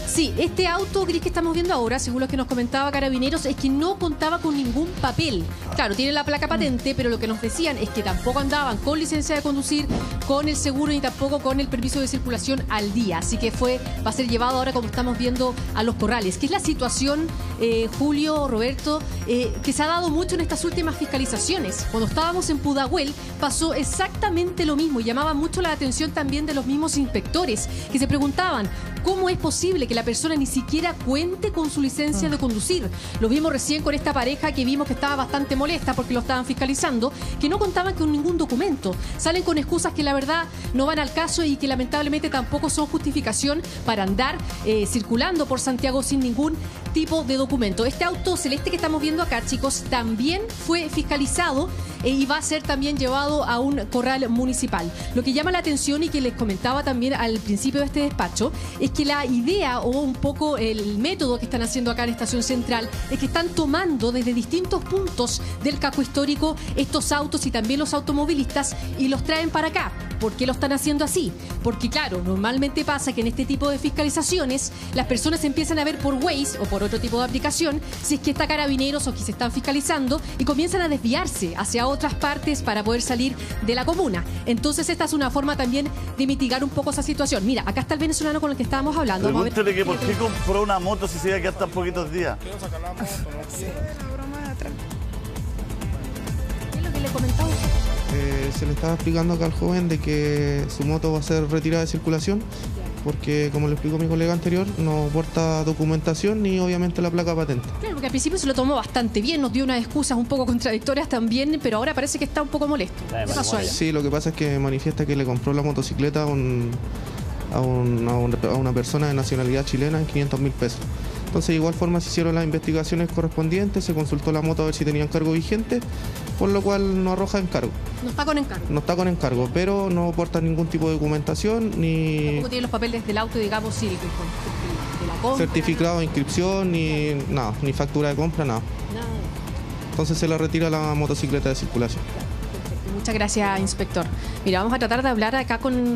Sí, este auto gris que estamos viendo ahora, según lo que nos comentaba Carabineros, es que no contaba con ningún papel. Claro, tiene la placa patente, pero lo que nos decían es que tampoco andaban con licencia de conducir, con el seguro ni tampoco con el permiso de circulación al día. Así que va a ser llevado ahora, como estamos viendo, a Los Corrales. Que es la situación, Julio, Roberto, que se ha dado mucho en estas últimas fiscalizaciones. Cuando estábamos en Pudahuel pasó exactamente lo mismo y llamaba mucho la atención también de los mismos inspectores que se preguntaban cómo es posible que la persona ni siquiera cuente con su licencia de conducir. Lo vimos recién con esta pareja que vimos que estaba bastante molesta porque lo estaban fiscalizando, que no contaban con ningún documento. Salen con excusas que la verdad no van al caso y que lamentablemente tampoco son justificación para andar circulando por Santiago sin ningún tipo de documento. Este auto celeste que estamos viendo acá, chicos, también fue fiscalizado y va a ser también llevado a un corral municipal. Lo que llama la atención y que les comentaba también al principio de este despacho es que la idea o un poco el método que están haciendo acá en Estación Central es que están tomando desde distintos puntos del casco histórico estos autos y también los automovilistas y los traen para acá. ¿Por qué lo están haciendo así? Porque claro, normalmente pasa que en este tipo de fiscalizaciones las personas empiezan a ver por Waze o por otro tipo de aplicación si es que está Carabineros o que se están fiscalizando y comienzan a desviarse hacia otras partes para poder salir de la comuna. Entonces esta es una forma también de mitigar un poco esa situación. Mira, acá está el venezolano con el que estábamos hablando. Pregúntele que por qué compró una moto si se iba a quedar tan poquitos días. Quiero sacar la moto, no quiero. ¿Qué es lo que le comentaba? Se le estaba explicando acá al joven de que su moto va a ser retirada de circulación porque, como le explicó mi colega anterior, no porta documentación ni obviamente la placa patente. Claro, porque al principio se lo tomó bastante bien, nos dio unas excusas un poco contradictorias también, pero ahora parece que está un poco molesto. ¿Qué pasó ahí? Sí, lo que pasa es que manifiesta que le compró la motocicleta a una persona de nacionalidad chilena en 500.000 pesos. Entonces, de igual forma, se hicieron las investigaciones correspondientes, se consultó la moto a ver si tenía encargo vigente, por lo cual no arroja encargo. No está con encargo. No está con encargo, pero no porta ningún tipo de documentación ni... Tampoco tiene los papeles del auto, digamos, sí, de la compra. Certificado de inscripción, ni nada, ni factura de compra, nada. Nada. Entonces se le retira la motocicleta de circulación. Muchas gracias, inspector. Mira, vamos a tratar de hablar acá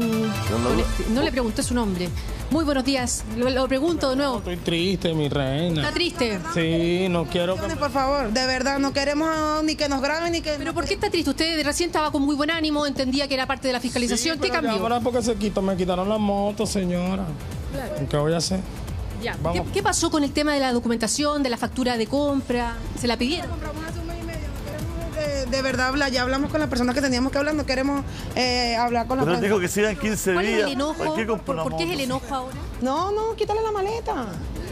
no le pregunté su nombre. Muy buenos días. Lo pregunto de nuevo. Estoy triste, mi reina. ¿Está triste? Sí, no quiero que... Por favor, de verdad, no queremos ni que nos graben ni que... ¿Pero por qué está triste? Usted recién estaba con muy buen ánimo, entendía que era parte de la fiscalización. Sí, ¿Qué pero cambió? ahora porque me quitaron la moto, señora. Claro. ¿Qué voy a hacer? Ya. Vamos. ¿Qué pasó con el tema de la documentación, de la factura de compra? ¿Se la pidieron? Compramos hace un mes y medio, no queremos de verdad hablar, ya hablamos con las personas que teníamos que hablar, no queremos hablar con la Pero prensa. dijo que se iban 15 ¿Cuál días. es el enojo? ¿Por qué compró una ¿Por qué es moto? el enojo ahora? No, quítale la maleta.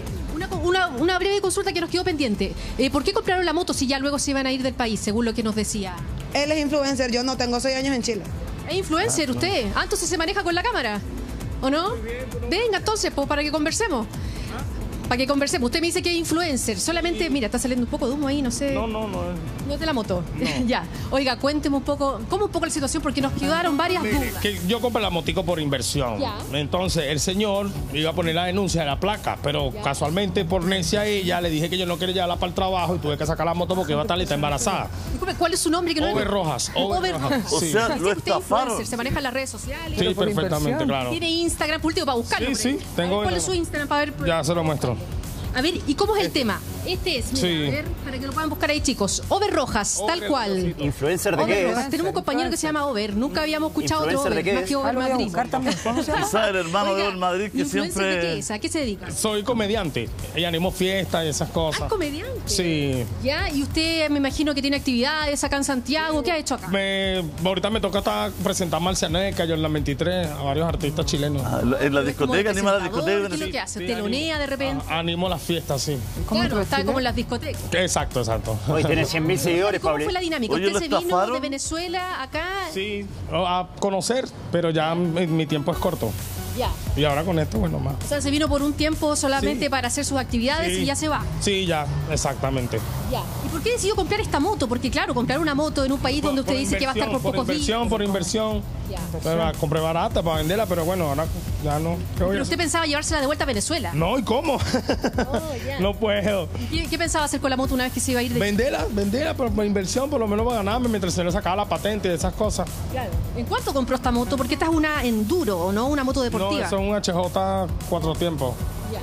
Una breve consulta que nos quedó pendiente. ¿Por qué compraron la moto si ya luego se iban a ir del país, según lo que nos decía? Él es influencer, yo no, tengo 6 años en Chile. ¿Es influencer usted? Ah, entonces se maneja con la cámara, ¿o no? Venga, entonces, pues, para que conversemos. Para que conversemos. Usted me dice que es influencer. Solamente, mira, está saliendo un poco de humo ahí, no sé. No. No es de la moto. No. Ya. Oiga, cuénteme un poco, ¿cómo un poco la situación? Porque nos quedaron varias dudas. Que yo compré la motico por inversión. Ya. Entonces, el señor iba a poner la denuncia de la placa, pero casualmente por necia ella le dije que yo no quería llevarla para el trabajo y tuve que sacar la moto porque iba a estar está embarazada. Disculpe, ¿cuál es su nombre? Que no Over Rojas. Over Rojas. O Sí. sea, Dice lo que usted es estafaron. influencer, se maneja en las redes sociales. Sí, perfectamente, claro. Tiene Instagram, por último, para buscarlo. Sí, tengo. ¿Cuál es su Instagram para ver? Ya se lo muestro. A ver, ¿y cómo es el tema? Este es, mira, Sí. a ver, para que lo puedan buscar ahí, chicos. Over Rojas, tal Over cual. Rojito. ¿Influencer de Over qué Rojas. es? Tenemos un compañero que se llama Over. Nunca habíamos escuchado otro ¿Influencer de Over, qué más es? que Over Lo voy a Madrid. buscar también. ¿Cómo se llama? Quizás el hermano de Oiga, Don Madrid que ¿influencer de qué siempre... es? ¿A qué se dedica? Soy comediante. Ella animó fiestas y esas Ah, cosas. ¿es comediante? Sí. Ya, y usted me imagino que tiene actividades acá en Santiago. ¿Qué ha hecho acá? Ahorita me toca presentar a Marcianeca, yo en la 23, a varios artistas chilenos. En la Como discoteca, anima la presentador, discoteca. ¿Qué es lo que hace? Sí, ¿Telonea de repente? Animo las fiestas, sí. Claro, está como en las discotecas. Exacto. Hoy tiene 100.000 seguidores, ¿Cómo Pablo. fue la dinámica? Oye, ¿Usted ¿lo se vino estafaron? de Venezuela acá? Sí, a conocer, pero ya mi tiempo es corto. Ya. Y ahora con esto, bueno, más. O sea, se vino por un tiempo solamente Sí. para hacer sus actividades Sí. y ya se va. Sí, ya, exactamente. Ya. ¿Y por qué decidió comprar esta moto? Porque claro, comprar una moto en un país donde usted dice que va a estar por pocos días. Por inversión. Ya. Pero la compré barata para venderla, pero bueno, ahora ya no. ¿Qué voy a Pero usted hacer? pensaba llevársela de vuelta a Venezuela. No, ¿y cómo? Ya. No puedo. ¿Qué pensaba hacer con la moto una vez que se iba a ir de Venderla, pero por inversión, por lo menos va a ganarme mientras se le sacaba la patente y esas cosas. Claro. ¿En cuánto compró esta moto? Porque esta es una enduro, ¿o no? Una moto No, deportiva. eso es un HJ 4 tiempos. Ya.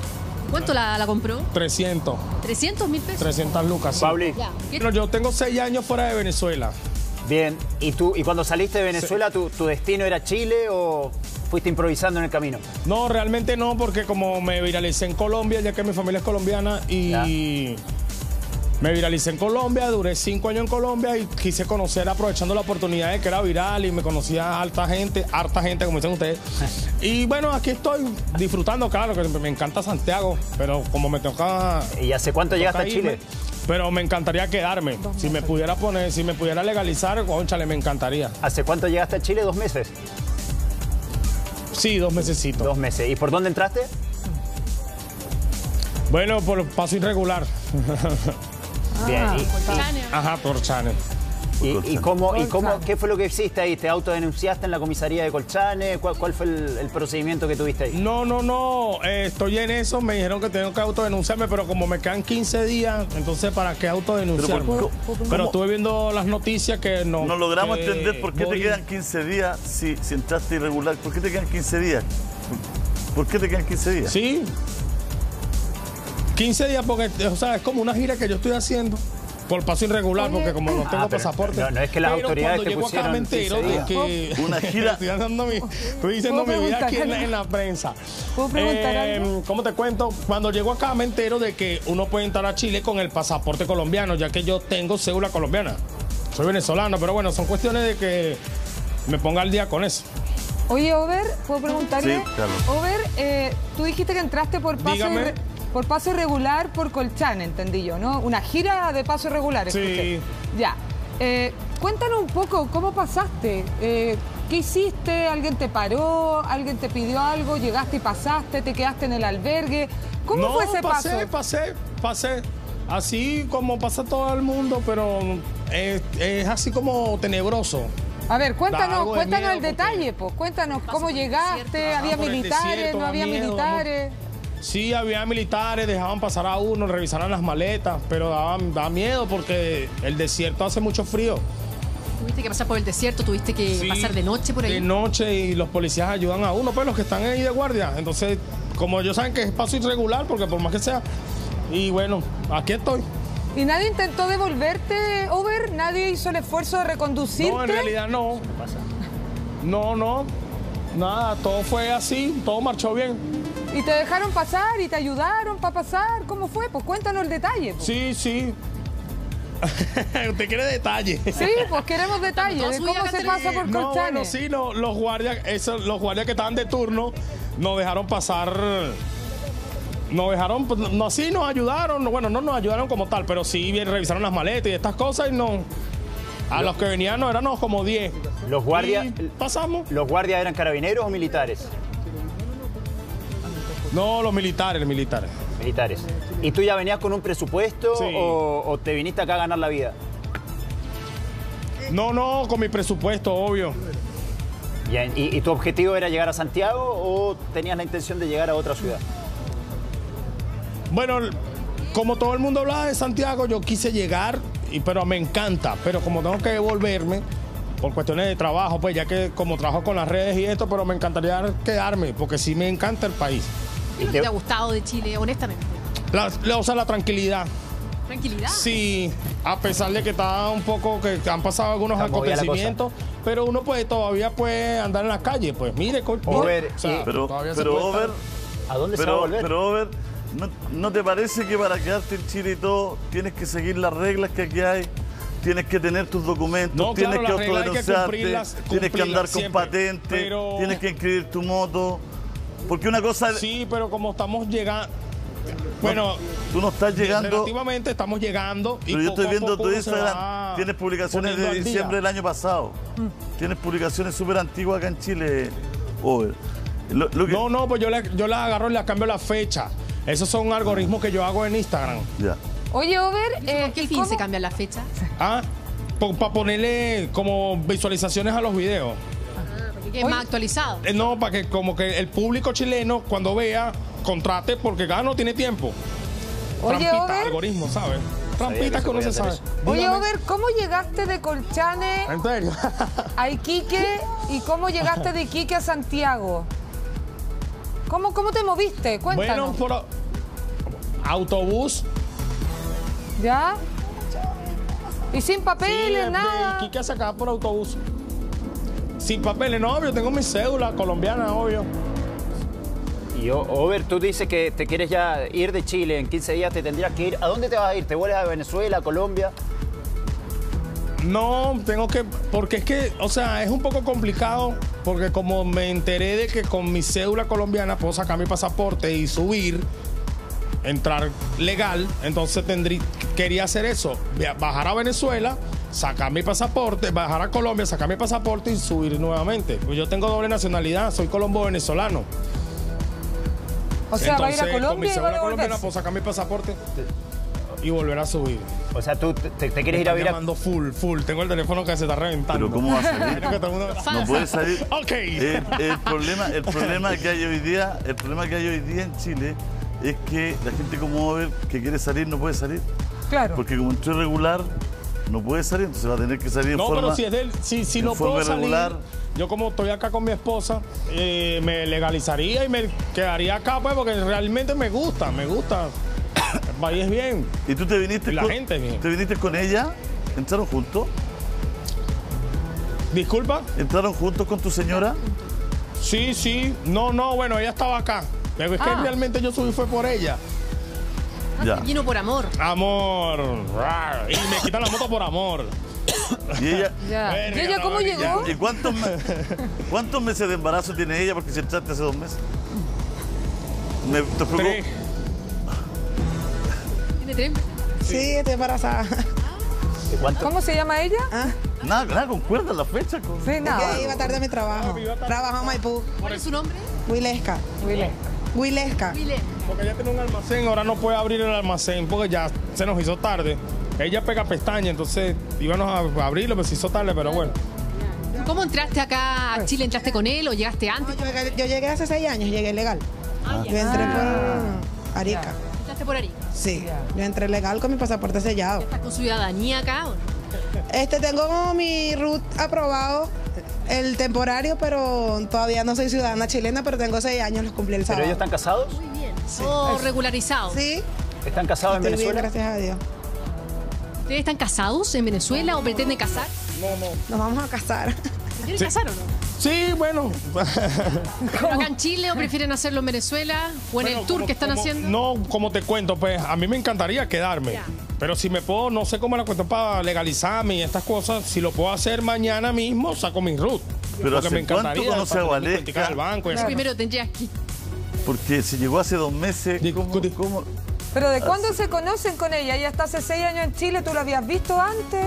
¿Cuánto la compró? 300. 300.000 pesos. 300 lucas. Sí. Pauli, Ya. Bueno, yo tengo 6 años fuera de Venezuela. bien. ¿Y cuando saliste de Venezuela, tu destino era Chile o fuiste improvisando en el camino? No, realmente no, porque como me viralicé en Colombia, ya que mi familia es colombiana, y me viralicé en Colombia, duré 5 años en Colombia y quise conocer, aprovechando la oportunidad de que era viral y me conocía harta gente, como dicen ustedes. Y bueno, aquí estoy disfrutando, claro, que me encanta Santiago, pero como me toca... ¿Y hace cuánto llegaste a irme, Chile? pero me encantaría quedarme. Si me pudiera poner, si me pudiera legalizar, cónchale, me encantaría. ¿Hace cuánto llegaste a Chile? 2 meses. Sí, 2 mesecitos. 2 meses. ¿Y por dónde entraste? Bueno, por paso irregular. Bien. Chane. Ajá, por Chane. ¿Qué fue lo que hiciste ahí? ¿Te autodenunciaste en la comisaría de Colchane? ¿Cuál fue el procedimiento que tuviste ahí? No, estoy en eso, me dijeron que tengo que autodenunciarme, pero como me quedan 15 días, entonces ¿para qué autodenunciarme? Pero estuve viendo las noticias que no... No logramos entender por qué te quedan 15 días si entraste irregular. ¿Por qué te quedan 15 días? ¿Por qué te quedan 15 días? Sí. 15 días porque, o sea, es como una gira que yo estoy haciendo. Por paso irregular, porque como no tengo pasaporte. No es que las autoridades te pusieron acá me entero de que una gira. Estoy diciendo mi vida aquí en la prensa. ¿Puedo preguntar algo? ¿Cómo te cuento? Cuando llego acá me entero de que uno puede entrar a Chile con el pasaporte colombiano, ya que yo tengo cédula colombiana. Soy venezolano, pero bueno, son cuestiones de que me ponga al día con eso. Oye, Over, ¿puedo preguntarle? Sí, claro. Over, tú dijiste que entraste por paso... Dígame. Por paso irregular por Colchane, entendí yo, ¿no? Una gira de paso irregular, escuché. Sí. Ya. Cuéntanos un poco, ¿cómo pasaste? ¿Qué hiciste? ¿Alguien te paró? ¿Alguien te pidió algo? ¿Llegaste y pasaste? ¿Te quedaste en el albergue? ¿Cómo fue ese paso? Pasé. Así como pasa todo el mundo, pero es así como tenebroso. A ver, cuéntanos algo de miedo el detalle, pues. Cuéntanos cómo llegaste, había por el militares, desierto, no da había miedo, militares. Sí, había militares, dejaban pasar a uno, revisaran las maletas, pero daba miedo porque el desierto hace mucho frío. Tuviste que pasar por el desierto, tuviste que pasar de noche por ahí. De noche, y los policías ayudan a uno, pues los que están ahí de guardia. Entonces, como ellos saben que es paso irregular, porque por más que sea, y bueno, aquí estoy. ¿Y nadie intentó devolverte, Over? ¿Nadie hizo el esfuerzo de reconducirte? No, en realidad no. No, nada, todo fue así, todo marchó bien. ¿Y te dejaron pasar y te ayudaron para pasar? ¿Cómo fue? Pues cuéntanos el detalle. Pues. Sí. ¿Usted quiere detalles? Sí, pues queremos detalles de cómo se pasa por No, Colchane. bueno, sí, los guardias que estaban de turno nos dejaron pasar. Nos dejaron, no, sí nos ayudaron, bueno, no nos ayudaron como tal, pero sí bien revisaron las maletas y estas cosas y no. A los que venían no éramos como 10. ¿Los guardias Y pasamos? ¿Los guardias eran carabineros o militares? No, los militares. Militares. ¿Y tú ya venías con un presupuesto Sí. o te viniste acá a ganar la vida? No, con mi presupuesto, obvio. Bien. ¿Y tu objetivo era llegar a Santiago o tenías la intención de llegar a otra ciudad? Bueno, como todo el mundo hablaba de Santiago, yo quise llegar, pero me encanta. Pero como tengo que devolverme por cuestiones de trabajo, pues ya que como trabajo con las redes y esto, pero me encantaría quedarme, porque sí me encanta el país. ¿Qué es lo que te ha gustado de Chile, honestamente? La tranquilidad. ¿Tranquilidad? Sí, a pesar de que está un poco, que han pasado algunos Está movida la acontecimientos, pero uno todavía puede andar en la calle, pues mire, Over, Pero todavía se pero puede Over, ¿A dónde se va a volver? pero Over, ¿no te parece que para quedarte en Chile y todo tienes que seguir las reglas que aquí hay? Tienes que tener tus documentos, No, tienes claro, que las reglas hay que autodenunciarte, tienes que andar con siempre, patente, pero- tienes que inscribir tu moto. Porque una cosa... Sí, pero como estamos llegando... Bueno, Tú no estás llegando... relativamente estamos llegando. Y Pero yo poco estoy a viendo poco tu uno se Instagram, va tienes publicaciones poniendo de al día. diciembre del año pasado. Tienes publicaciones súper antiguas acá en Chile, Over. Lo que- No, pues yo la agarro y la cambio la fecha. Esos son algoritmos que yo hago en Instagram. Ya. Oye, Over, ¿Con qué ¿y fin cómo? se cambia la fecha? Para ponerle como visualizaciones a los videos. Para que quede más actualizado. No, para que como que el público chileno cuando vea, contrate porque cada no tiene tiempo. Oye, Trampita, Over. algoritmo, ¿sabes? Sabía Trampitas que que uno se se podía sabe. hacer Oye, Dígame. Over, ¿cómo llegaste de Colchane ¿En serio? a Iquique y cómo llegaste de Iquique a Santiago? ¿Cómo te moviste? Cuéntanos. Bueno, autobús. ¿Ya? Y sin Sí, papeles, de nada. Iquique hacia acá por autobús. Sin papeles, no, yo tengo mi cédula colombiana, obvio. Y Over, tú dices que te quieres ya ir de Chile, en 15 días te tendrías que ir. ¿A dónde te vas a ir? ¿Te vuelves a Venezuela, a Colombia? No, tengo que, porque es que, o sea, es un poco complicado, porque como me enteré de que con mi cédula colombiana puedo sacar mi pasaporte y subir, entrar legal, entonces quería hacer eso, bajar a Venezuela, sacar mi pasaporte, bajar a Colombia, sacar mi pasaporte y subir nuevamente. Pues yo tengo doble nacionalidad, soy colombo-venezolano. O sea, va a ir a Entonces, con mi Colombia y va a cédula colombiana devolverse. puedo sacar mi pasaporte y volver a subir. O sea, tú te Me quieres ir a están vivir a... llamando full. Tengo el teléfono que se está reventando. Pero ¿cómo va a salir? Quiero que todo el mundo- No puede salir. Ok. El problema que hay hoy día en Chile es que la gente como Over que quiere salir no puede salir. Claro. Porque como entró irregular, no puede salir, entonces va a tener que salir en No, forma. pero si es del, si en no forma puedo salir, irregular. yo como estoy acá con mi esposa, me legalizaría y me quedaría acá, pues, porque realmente me gusta. El país es bien. ¿Y tú te viniste Y la gente bien. ¿Te viniste con ella? ¿Entraron juntos? Disculpa. ¿Entraron juntos con tu señora? Sí. No, bueno, ella estaba acá. Pero es que realmente yo subí fue por ella. Ya. Vino por amor. Amor. Y me quitan la moto por amor. ¿Y ella? Ya. Verga, ¿Y ella cómo no, llegó? ¿Y cuántos meses de embarazo tiene ella? Porque si entraste hace 2 meses. ¿Te preocupa? 3. Tiene 3. Sí, estoy embarazada. ¿Cuánto? ¿Cómo se llama ella? Nada, concuerda la fecha. Sí, nada. Que iba tarde a mi trabajo. Trabajo en Maipú. ¿Cuál es su nombre? Huilesca. Willy. Huilesca. Wile. Porque ella tiene un almacén, ahora no puede abrir el almacén porque ya se nos hizo tarde. Ella pega pestaña, entonces íbamos a abrirlo, pero se hizo tarde, pero bueno. ¿Cómo entraste acá a Chile? ¿Entraste con él o llegaste antes? Yo llegué hace 6 años, llegué legal. Yo entré por Arica. ¿Entraste por ahí? Sí, yo entré legal con mi pasaporte sellado. ¿Estás con ciudadanía acá o no? Tengo mi RUT aprobado, el temporario, pero todavía no soy ciudadana chilena, pero tengo 6 años, los cumplí el ¿Pero sábado. ellos están casados? Muy bien. ¿O regularizado? Sí, ¿Están casados en estoy bien, Venezuela? gracias a Dios. ¿Ustedes están casados en Venezuela o pretenden casar? Nos vamos a casar. ¿Se quieren casar o no? Sí, bueno. ¿Pero acá en Chile o prefieren hacerlo en Venezuela o en Bueno, el tour como- que están como- haciendo? No, como te cuento, pues a mí me encantaría quedarme. Ya. Pero si me puedo, no sé cómo es la cuestión para legalizarme y estas cosas, si lo puedo hacer mañana mismo, saco mi RUT. Pero Porque ¿hace me encantaría cuánto conoce para a tener mi Valesca? cuentica del banco y esas Primero tendrías que... Porque si llegó hace 2 meses, Discute. ¿cómo? ¿Pero de cuándo se conocen con ella? Ella está hace 6 años en Chile, ¿tú la habías visto antes?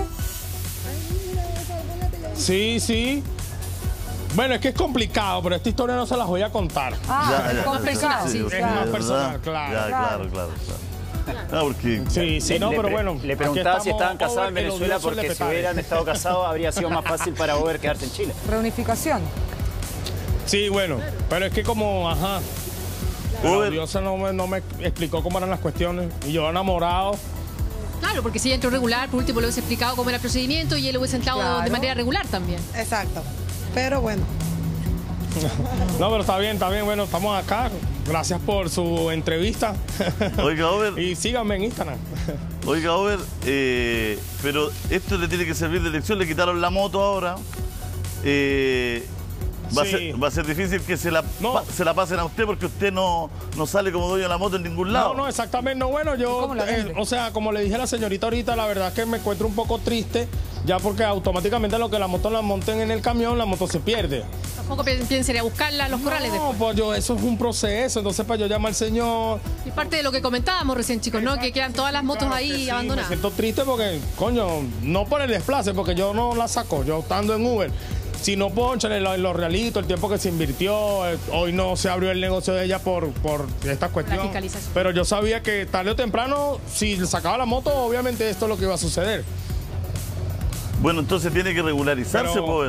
Sí. Bueno, es que es complicado, pero esta historia no se las voy a contar. Complicado. sí, es más personal, claro. Ya, claro. Porque Sí, no, pero bueno. Le aquí preguntaba si estamos, estaban casados en Over, el Venezuela odioso porque si Lepetare. hubieran estado casados habría sido más fácil para Over quedarse en Chile. Reunificación. Sí, bueno, pero es que como, ajá. La Over. odiosa no me explicó cómo eran las cuestiones. Y yo enamorado. Claro, porque si ella entró regular, por último le hubiese explicado cómo era el procedimiento y él hubiese entrado Claro. de manera regular también. Exacto. Pero bueno, No, pero está bien, bueno, estamos acá. Gracias por su entrevista. Oiga, Over. Y síganme en Instagram. Oiga, Over, pero esto le tiene que servir de lección. Le quitaron la moto ahora. Sí. Va a ser difícil que se la pasen a usted porque usted no sale como dueño de la moto en ningún lado. No, exactamente. No, bueno, yo, ¿Cómo la vende? o sea, como le dije a la señorita ahorita, la verdad es que me encuentro un poco triste, ya porque automáticamente lo que la moto la monten en el camión, la moto se pierde. Tampoco piensen ir a buscarla a los corrales No, después. pues yo, eso es un proceso, entonces para yo llamar al señor. Y parte de lo que comentábamos recién, chicos, ¿no? Que quedan todas las motos Claro que ahí sí, abandonadas. Me siento triste porque, coño, no por el desplace, porque yo no la saco, yo estando en Uber. Si no, ponchale los realitos, el tiempo que se invirtió. Hoy no se abrió el negocio de ella por esta cuestión. fiscalización. Pero yo sabía que tarde o temprano, si sacaba la moto, obviamente esto es lo que iba a suceder. Bueno, entonces tiene que regularizarse, Pero- poder.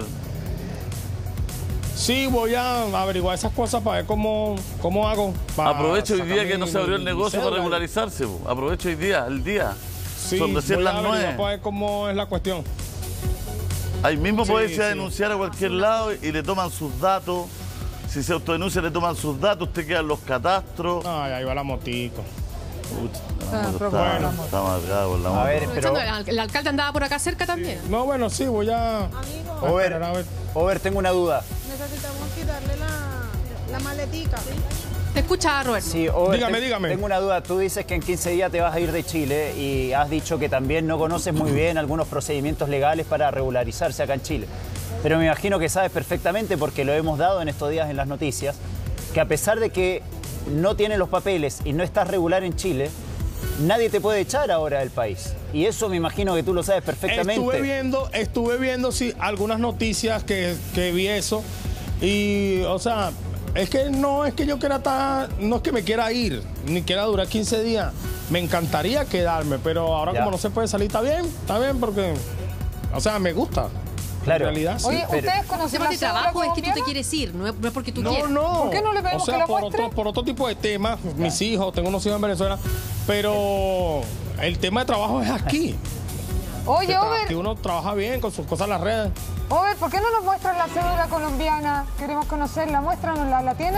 Sí, voy a averiguar esas cosas para ver cómo hago. para Aprovecho hoy sacar día que no se abrió el mi negocio para cédula. regularizarse. Aprovecho hoy día, el día. Sí, Son recién voy a las averiguar 9. para ver cómo es la cuestión. Ahí mismo Sí, puede irse a sí. denunciar a cualquier lado y le toman sus datos. Si se autodenuncia, le toman sus datos, usted queda en los catastros. Ay, ahí va la motico. Está amargado con la moto. A ver, pero... El alcalde andaba por acá cerca también. No, bueno, sí, voy a... Over, tengo una duda. Necesitamos quitarle la maletica. Te escucha, Roberto. Sí, Over, Dígame. Tengo una duda. Tú dices que en 15 días te vas a ir de Chile y has dicho que también no conoces muy bien algunos procedimientos legales para regularizarse acá en Chile. Pero me imagino que sabes perfectamente, porque lo hemos dado en estos días en las noticias, que a pesar de que no tienes los papeles y no estás regular en Chile, nadie te puede echar ahora del país. Y eso me imagino que tú lo sabes perfectamente. Estuve viendo sí, algunas noticias que vi eso. Y, o sea, es que yo quiera estar, no es que me quiera ir, ni quiera durar 15 días. Me encantaría quedarme, pero ahora como no se puede salir, está bien, porque, o sea, me gusta. Claro. En realidad, sí. Oye, ¿ustedes conocen la de cédula trabajo es que tú te colombiana? quieres ir, no es porque tú quieras. No. ¿Por qué no le pedimos o sea, que la por muestre? por otro tipo de temas, mis hijos, tengo unos hijos en Venezuela, pero el tema de trabajo es aquí. Oye, Over, Que uno trabaja bien con sus cosas en las redes. Over, ¿por qué no nos muestras la cédula colombiana? Queremos conocerla, muéstranosla, ¿la tienes?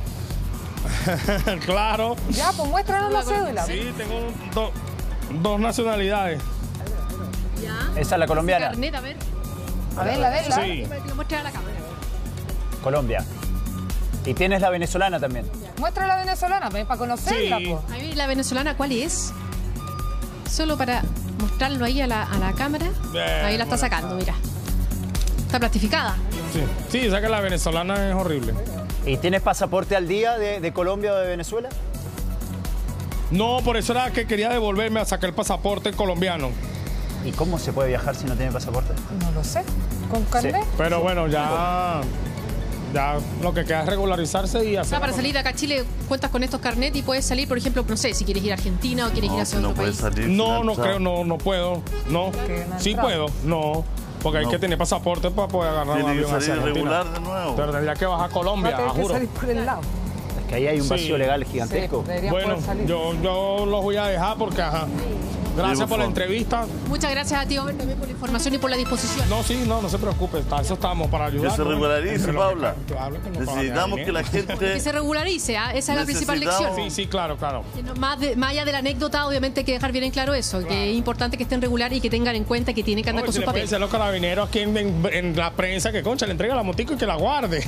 Claro. Ya, pues muéstranos la cédula. Sí, tengo dos nacionalidades. Ya. Esa es la colombiana. Carnet, a ver. A verla. Sí. Que lo muestre a la cámara. Colombia. Y tienes la venezolana también. Muestra la venezolana, para conocerla, Sí. pues. Ahí la venezolana, ¿cuál es? Solo para mostrarlo ahí a la cámara. Ahí la está sacando, mira. Está plastificada. Sí, saca la venezolana, es horrible. ¿Y tienes pasaporte al día de Colombia o de Venezuela? No, por eso era que quería devolverme a sacar el pasaporte colombiano. ¿Y cómo se puede viajar si no tiene pasaporte? No lo sé. ¿Con carnet? Pero bueno, ya lo que queda es regularizarse y O hacer... sea, para salir de acá a Chile cuentas con estos carnets y puedes salir, por ejemplo, no sé, si quieres ir a Argentina o quieres ir hacia no otro puede país. salir. No, sin no entrar. creo, no puedo. No, sí puedo, no. Porque hay que tener pasaporte para poder agarrar un Tiene que avión hacia salir Argentina. regular de nuevo. Pero tendría que bajar a Colombia, Va a tener que juro. salir por el lado. Es que ahí hay un vacío Sí. legal gigantesco. Sí, deberían Bueno, poder salir. yo los voy a dejar porque, ajá. Gracias por por la favor. entrevista. Muchas gracias a ti, Over, también por la información y por la disposición. No se preocupe. Para eso estamos, para ayudar. Que se regularice, Paula. Necesitamos que la Que gente... se regularice, ¿ah? Esa es la principal Necesitamos- lección. Sí, claro. Que no- más allá de la anécdota, obviamente hay que dejar bien en claro eso, que es importante que estén regulares y que tengan en cuenta que tienen que andar con Si sus le pueden papeles. decir a los carabineros aquí en la prensa que, concha, le entrega la motico y que la guarde.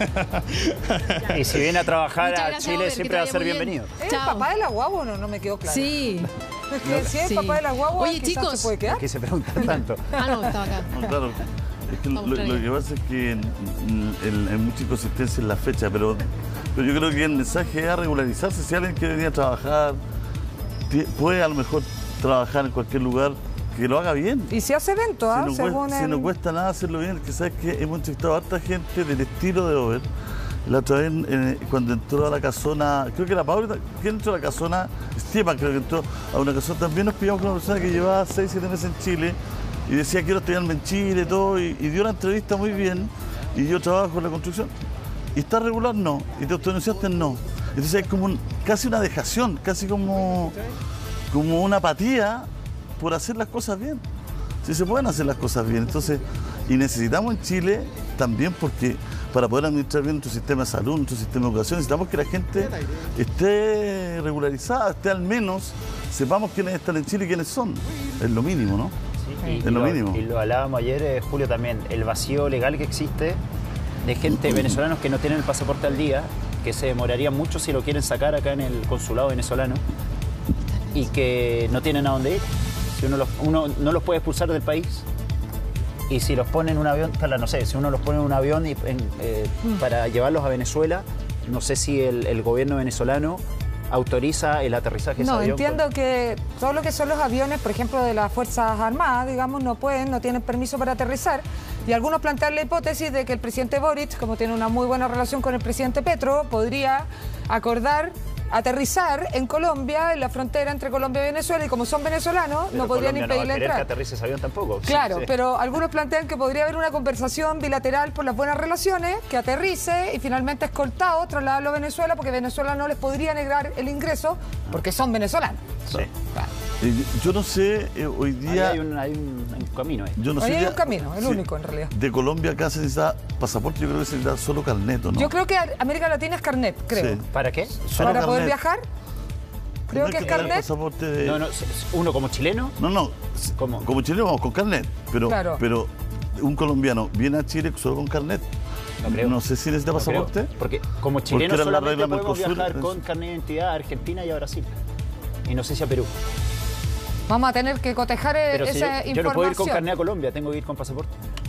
Y si viene a trabajar Muchas a gracias, Chile, Over, que siempre te va a vaya ser muy bien. bienvenido. ¿Es el Chao. papá de la guagua o no me quedó claro? Sí. Es que si es Sí. el papá de la guagua, Oye, quizás chicos. se puede quedar. Aquí se preguntan tanto. Ah, no, estaba acá. No, claro. Es que Vamos, lo trae. que pasa es que hay mucha inconsistencia en la fecha, pero yo creo que el mensaje es a regularizarse. Si alguien quiere venir a trabajar, puede a lo mejor trabajar en cualquier lugar, que lo haga bien. Y se hace evento, ¿ah? Si Según no el- cuesta nada hacerlo bien, que sabes que hemos entrevistado a harta gente del estilo de Over. La otra vez, cuando entró a la casona, creo que era Paula, ¿quién entró a la casona? Esteban, creo que entró a una casona. También nos pillamos con una persona que llevaba 6, 7 meses en Chile y decía quiero estudiarme en Chile y todo, y dio una entrevista muy bien. Y yo trabajo en la construcción. ¿Y está regular? No. ¿Y te autodenunciaste? No. Entonces es como casi una dejación, casi como una apatía por hacer las cosas bien. Si se pueden hacer las cosas bien. Entonces, y necesitamos en Chile también, porque para poder administrar bien nuestro sistema de salud, nuestro sistema de educación, necesitamos que la gente esté regularizada, esté al menos, sepamos quiénes están en Chile y quiénes son. Es lo mínimo, ¿no? Y Es lo mínimo. Y lo hablábamos ayer, Julio, también, el vacío legal que existe de gente venezolanos que no tienen el pasaporte al día, que se demoraría mucho si lo quieren sacar acá en el consulado venezolano y que no tienen a dónde ir. Si uno no los puede expulsar del país y si los pone en un avión, claro, no sé, si uno los pone en un avión para llevarlos a Venezuela, no sé si el gobierno venezolano autoriza el aterrizaje de ese No, avión. entiendo que todo lo que son los aviones, por ejemplo, de las Fuerzas Armadas, digamos, no tienen permiso para aterrizar. Y algunos plantean la hipótesis de que el presidente Boric, como tiene una muy buena relación con el presidente Petro, podría acordar aterrizar en Colombia, en la frontera entre Colombia y Venezuela, y como son venezolanos, Pero no podrían Colombia impedirle no va a querer entrar. que aterrice ese avión tampoco. Claro, Sí. pero algunos plantean que podría haber una conversación bilateral por las buenas relaciones, que aterrice y finalmente escoltado, trasladarlo a Venezuela, porque Venezuela no les podría negar el ingreso porque son venezolanos. Sí. Yo no sé, hoy Ahí día... hay un camino ahí. Yo no sé Ahí hay ya- un camino, el único, en realidad. De Colombia acá se necesita pasaporte, yo creo que se necesita solo carnet, ¿no? Yo creo que América Latina es carnet, creo. Sí. ¿Para qué? Solo Para poder carnet. viajar. Creo que es tener el carnet. pasaporte de... No, uno como chileno. No. ¿Cómo? Como chileno vamos con carnet, pero, Claro. pero un colombiano viene a Chile solo con carnet. No creo. No sé si necesita No creo, pasaporte. porque como chileno Porque era la solamente regla podemos Mercosur, viajar con eso. carnet de identidad a Argentina y a Brasil. Y no sé si a Perú. Vamos a tener que cotejar Pero si esa yo no puedo ir con información. carnet a Colombia, tengo que ir con pasaporte.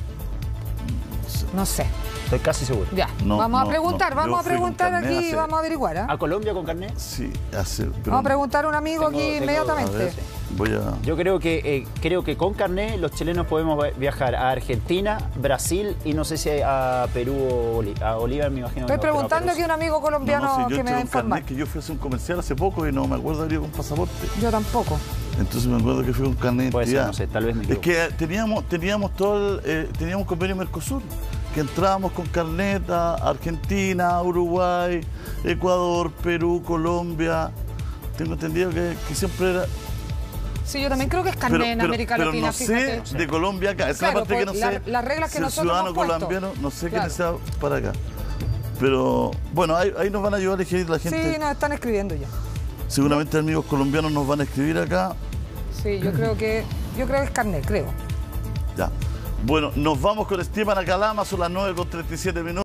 No sé. Estoy casi seguro. Ya. No, vamos a no, preguntar, no. vamos Yo a fui con preguntar carnet aquí, hace- vamos a averiguar. ¿Ah? ¿A Colombia con carnet? Sí, pero Vamos a preguntar a un amigo aquí tengo- inmediatamente. A ver, voy a... Yo creo que con carnet los chilenos podemos viajar a Argentina, Brasil y no sé si a Perú o a Bolivia, me imagino. Estoy que no, pero a preguntando Perú aquí a un amigo colombiano No, si yo que me va a entré con informar. carnet, que yo fui a hacer un comercial hace poco y no me acuerdo de ir con pasaporte. Yo tampoco. Entonces me acuerdo que fui con carnet de Puede ser, identidad. no sé, tal vez me Es equivoco. que teníamos todo teníamos convenio Mercosur, que entrábamos con carnet a Argentina, Uruguay, Ecuador, Perú, Colombia. Tengo entendido que siempre era... Sí, yo también creo que es carnet en América pero Latina, no sé fíjate. de Colombia acá. Esa es Claro, la parte que no pues, sé. las reglas que si el nosotros ciudadano hemos puesto. colombiano, no sé Claro. quién sea para acá. Pero bueno, ahí nos van a ayudar a elegir la gente. Sí, nos están escribiendo ya. Seguramente amigos colombianos nos van a escribir acá. Sí, yo creo que es carnet, creo. Ya. Bueno, nos vamos con Esteban a Calama, son las 9:37 minutos.